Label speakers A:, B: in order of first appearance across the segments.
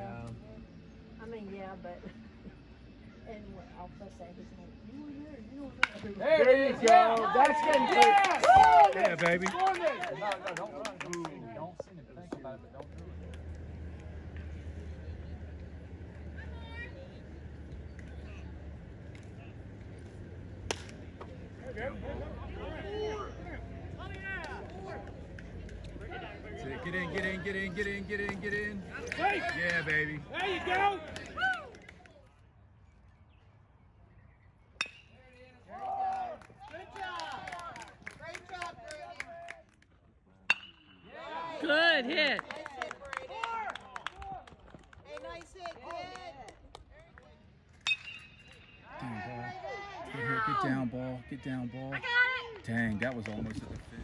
A: Yeah.
B: I mean, yeah, but and I'll fuss at his name. You were there.
A: There you go. That's getting good.
C: Yeah, baby.
A: No, don't seem to think about it, but don't do it.
C: Get in, get in, get in, get in, get in, get in. Yeah, baby.
D: There you go.
E: Good hit.
F: Hey, nice hit, kid.
C: Dang, ball. Get down, ball. Get down, ball.
E: I got it.
C: Dang, that was almost at the fit.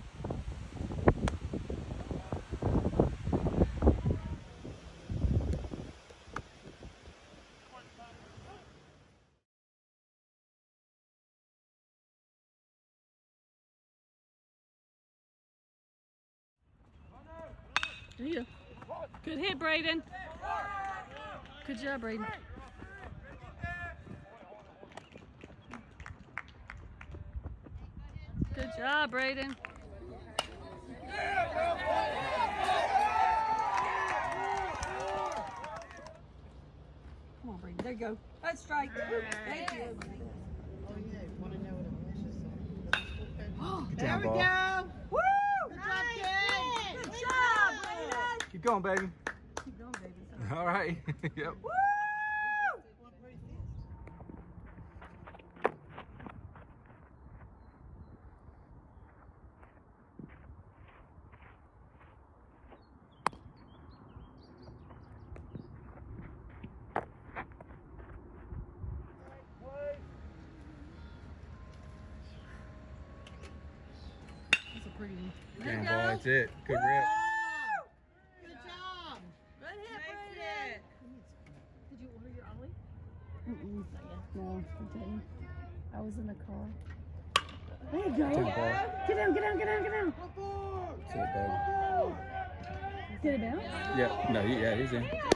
E: Yeah. Good hit, Braden. Good job, Braden. Good job, Braden.
B: Come on, Brady. There you go. That's strike. Thank you.
F: Oh, yeah. Want to know what Alicia's saying?
C: Get
F: There
C: down,
F: we
C: ball.
F: go.
B: Woo!
F: Good job, kid.
B: Good job, Brandon.
C: Keep going, baby.
B: Keep going, baby.
C: All right. Yep.
B: Woo!
E: That's a pretty one.
C: Damn, ball. That's it. Good rip.
F: Good job.
B: Good hit,
F: Nice
B: Brandon.
F: hit.
B: Did you order your Ollie?
E: Mm-mm.
B: Not yet.
E: No, I didn't. I was in the car. There you go.
C: Good ball.
E: Get down, get down, get down, get down.
C: That's it, baby.
E: Did it bounce?
C: Yeah. No, yeah, he's in.
B: Good